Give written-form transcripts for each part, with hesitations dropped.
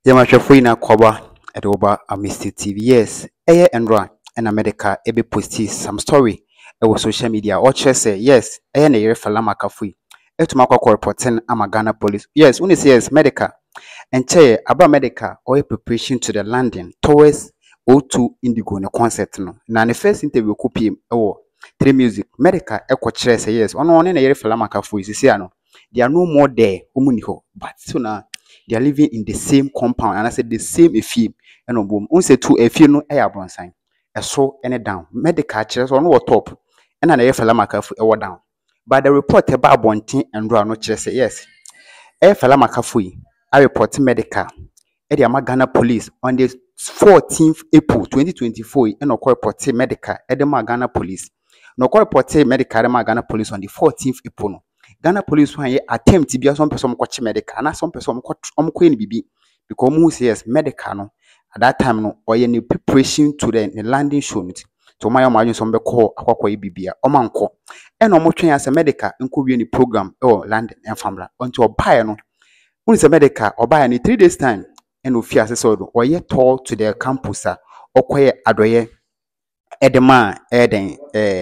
Yamashafina Kwaba Edoba a Mr. TV. Yes, Aya Andra and America ebe posti some story ewo social media or say yes, Aya na yere falama kafui. Etumakwa kwa reporting ama Ghana police. Yes, when you say yes, medical and che about medical or preparation to the landing towards O2 Indigo no concert no. Na the first interview kupi ewo three music medical ekwa chere say yes. Ono na yere falama kafui sisi ano. They are no more there umuniho but so na they are living in the same compound and I said the same efim and on boom say two efim no air bronsign a so any down medical chairs on what top and an air falamaka for down but the report about bonting and run no chair say yes air falamaka fui I report medical at the Ghana police on the 14th April 2024 and no report medical at the Ghana police no report medical at the Ghana police on the 14th April no. Ghana police one attempt to be some person watch medical and some person queen bibi because who says medical no at that time no or any preparation to the landing show to my imagine some be call akwa bibia o manko and no twen as a medical nko wie ni program or landing and family until buy no who say medical or buy any 3 days time and ofia say so or ye tour to their campus okoye adoye edema eden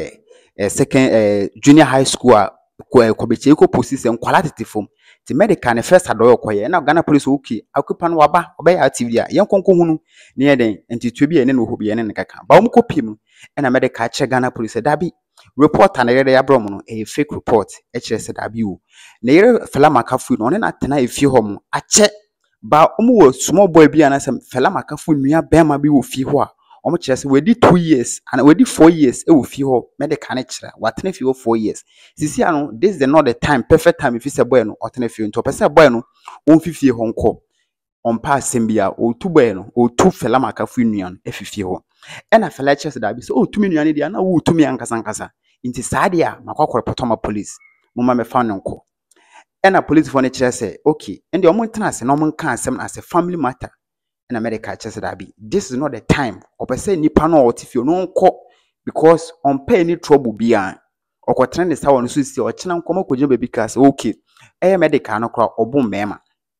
second junior high school kwabeche ko position quality form ti medical ne first adoyo koye na Ghana police okay akupa no waba obey activity a yen konko hunu ne eden enti bi ene no ho bi ene ne kaka ba um kopim na medical che Ghana police da bi report na yere ya brom no a fake report e kire se da bi o na yere fela makafu no ne na tena efi ho mo a che ba wo small boy bi ana se fela makafu nua bema bi wo fi ho a omo kire se we di 2 years and we di 4 years e wo fi ho medical ne kire watene fi ho 4 years sisi ano this is not the time perfect time if you say boy no otene fi nto pese boy no won fifie ho nko on pa asembia o tu boy no o tu fela makafu nuan e fifie ho e na fela kire se da bi so o tu mi nuan dia na wo tu mi ankasa nti saade a makwa report police mumma me fa nko e na police for ne kire se okay and omo ntena se na omo nka asem as a family matter in America chese da bi this is not the time opese nipa no otifio no nko because on pay any trouble bia okotrend ne sawo no so si ochena nkomo kogye baby cast okay medical no kra obum mema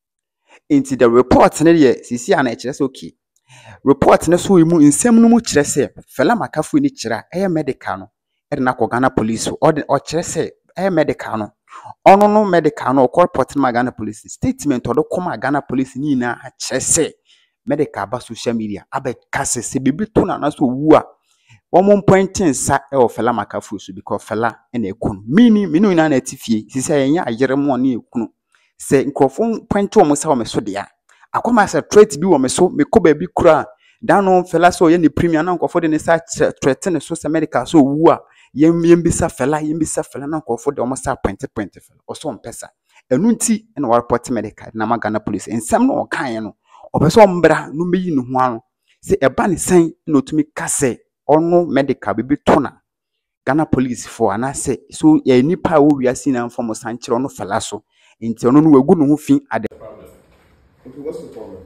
into the report ne ye sisi ana e kire se okay report ne so imu nsem no mu kire se fela makafu ni kira medical no e na ko Ghana police o kire se medical no ono no medical no ko report na Ghana police statement odo koma Ghana police ni na a kire se medical ba social media abe kase se bibi to na so wu a omo pointing sa e o fela makafu so because fela e na ekunu mini na atifie sisi anya ayere mo na ekunu se nkrofo point o mo sa o me so de a akoma sa threat bi wo me so me ko ba bi kura dano fela so ye ni premium na nkrofo de ne sa threat ne so se medical so wu a yembisa fela na nkrofo de o mo sa point fela o so mpesa enu nti na wa report medical na Ghana police ensem no o kan no opeso mbra no meyi no ho ano se eba ne sen na otumi kase ono medical bibi tona Ghana police for anase so ya nipa wo wiase na mfom sankire ono fela so enti ono no wagu no ho fi ade. Okay, what's the problem?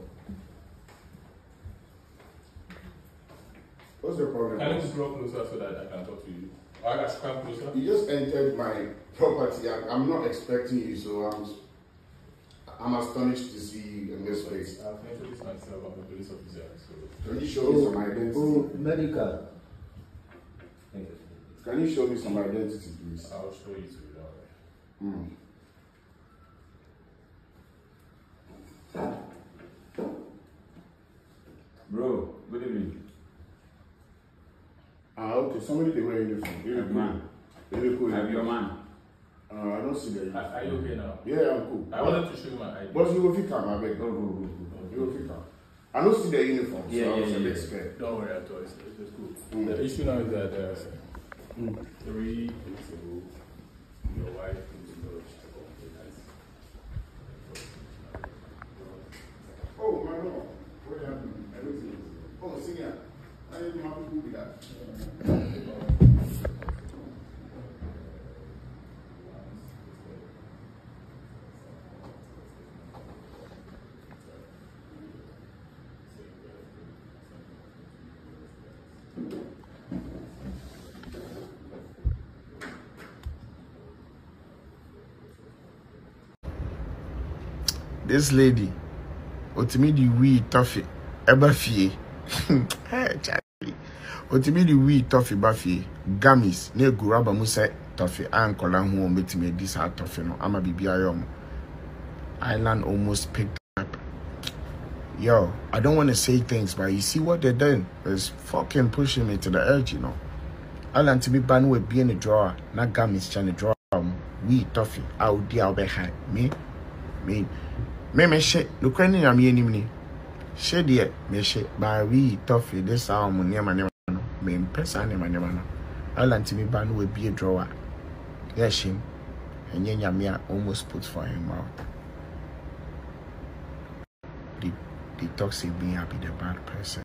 What's the problem? Can you draw closer so that I can talk to you? I can come closer. You just entered my property. I'm not expecting you, so I'm astonished to see you in this place. I've introduced myself. I'm a police officer. So can you show me some identity? Medical. Can you show me some identity, please? I'll show you to it. All right. Bro, good evening. Okay, somebody they wear uniform. Very man. Very cool. I'm your man. I don't see that. Are you okay now? Yeah, I'm cool. I wanted to show you my ID. But you will fit come, I beg. Go. You will fit come. I don't see the uniform, so I was a bit scared. Don't worry at all. It's cool. The issue now is that 3 weeks ago, your wife lodged a complaint. Oh, my Lord. What happened? Everything. Oh, senior. I didn't have to do that. This lady otimi di we toffee eba fie hey Charlie otimi di we toffee ba fie gummies na egu raba mu say toffee ankola hu o metimi di sa toffee no ama bibia yom Island almost picked up. Yo, I don't want to say things, but you see what they're doing is fucking pushing me to the edge, you know. Island to be banned with being a drawer, not gummies trying to draw we toffee out the out behind me shit look when I'm me shit yet me shit by we toffee this arm near my name me person my name Island to be banned with be a drawer. Yes him and yenya almost put for him out. The toxic being happy the bad person.